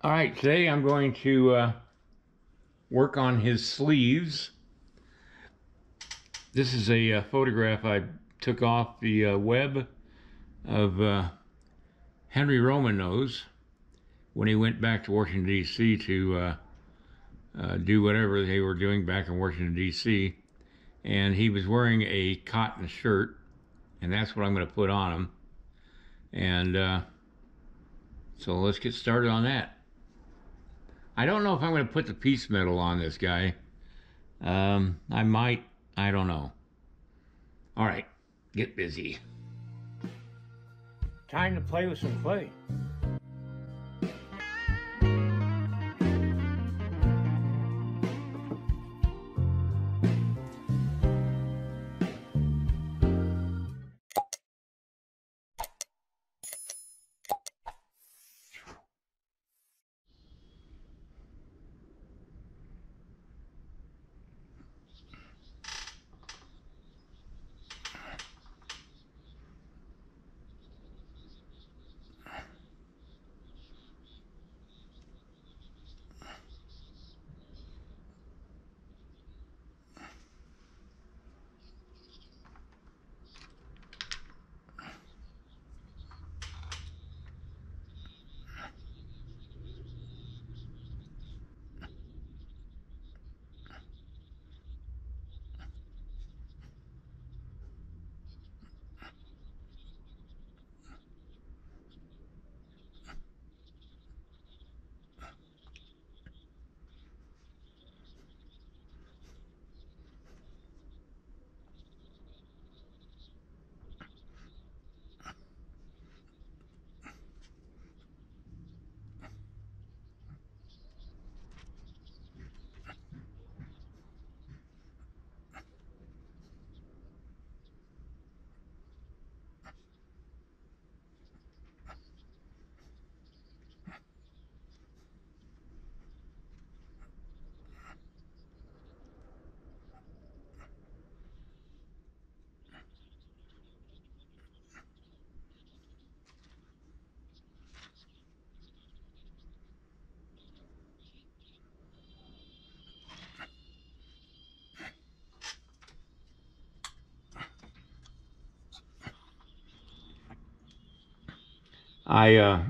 All right, today I'm going to work on his sleeves. This is a photograph I took off the web of Henry Romanos when he went back to Washington, D.C. to do whatever they were doing back in Washington, D.C. And he was wearing a cotton shirt, and that's what I'm going to put on him. And so let's get started on that. I don't know if I'm going to put the piece metal on this guy. I might. I don't know. All right, get busy. Time to play with some clay. I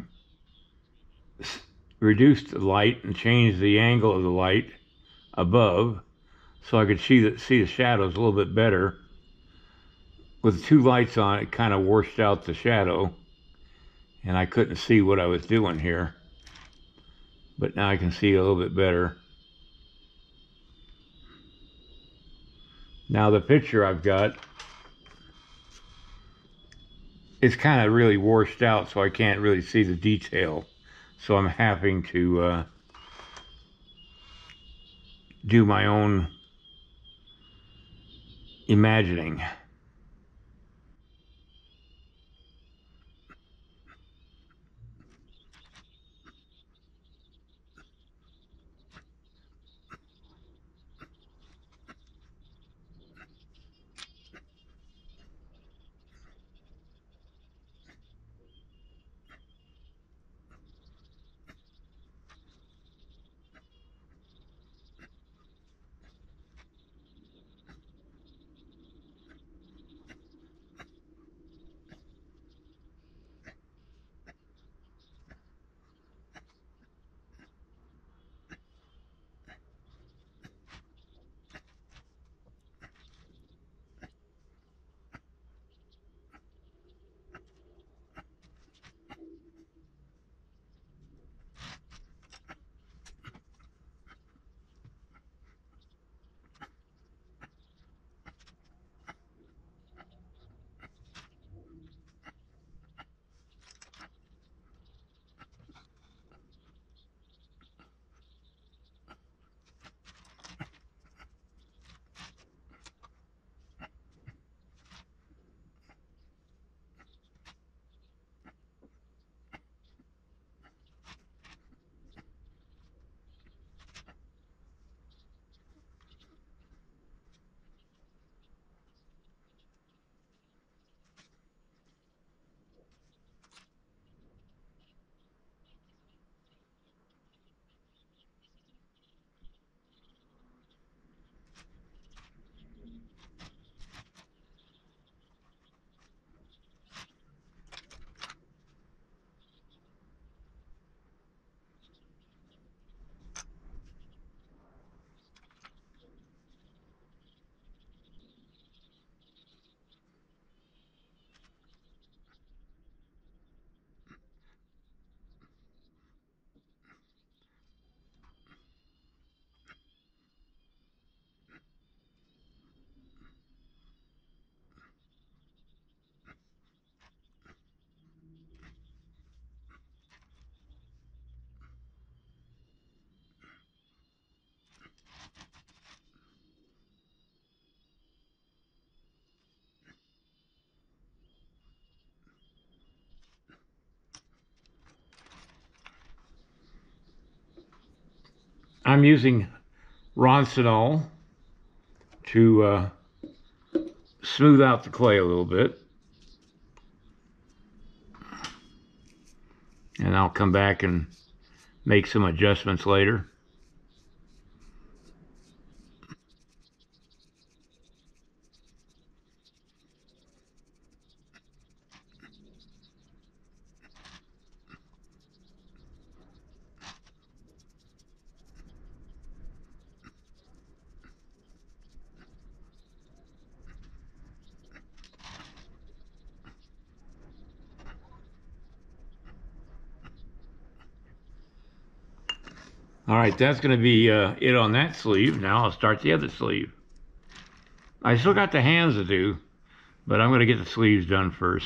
reduced the light and changed the angle of the light above so I could see the shadows a little bit better. With two lights on, it kind of washed out the shadow, and I couldn't see what I was doing here. But now I can see a little bit better. Now the picture I've got is kind of really washed out, so I can't really see the detail. So I'm having to do my own imagining. I'm using Roncinol to smooth out the clay a little bit. And I'll come back and make some adjustments later. All right, that's going to be it on that sleeve. Now I'll start the other sleeve. I still got the hands to do, but I'm going to get the sleeves done first.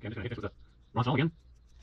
Okay, I'm just going to hit this with a Ronson again.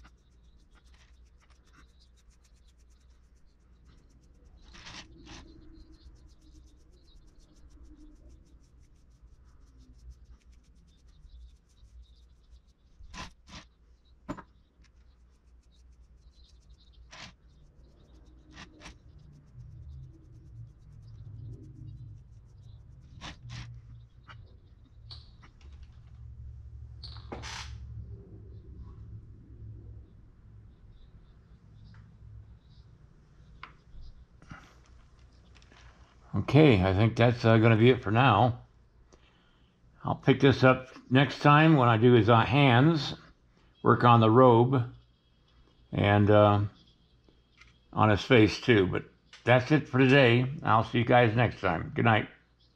Okay, I think that's going to be it for now. I'll pick this up next time when I do his hands, work on the robe, and on his face too. But that's it for today. I'll see you guys next time. Good night.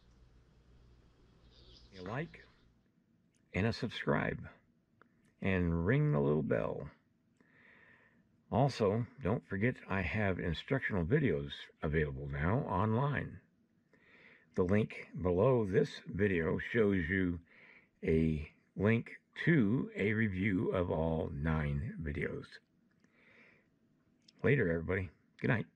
A like and a subscribe and ring the little bell. Also, don't forget I have instructional videos available now online. The link below this video shows you a link to a review of all 9 videos. Later, everybody. Good night.